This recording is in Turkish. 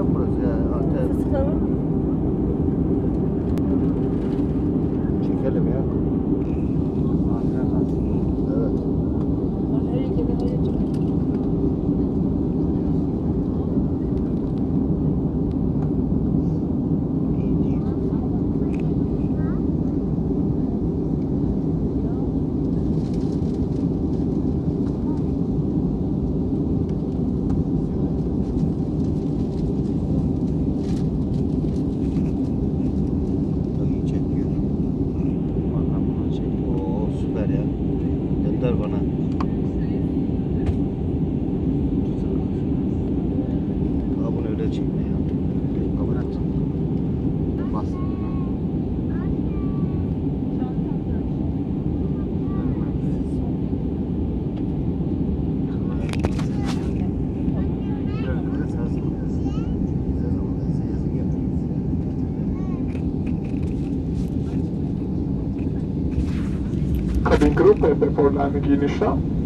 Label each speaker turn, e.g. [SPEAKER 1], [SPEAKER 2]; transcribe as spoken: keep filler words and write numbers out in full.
[SPEAKER 1] burası ya. Antep. Çekelim ya. Evet. İyi değil. İyi çekiyor.
[SPEAKER 2] Bana bunu çek.
[SPEAKER 1] Oo süper ya. Gönder bana. Aa bunu öyle çekme ya. Kapat.
[SPEAKER 2] Bas.
[SPEAKER 3] Cabingruppe per landing initial.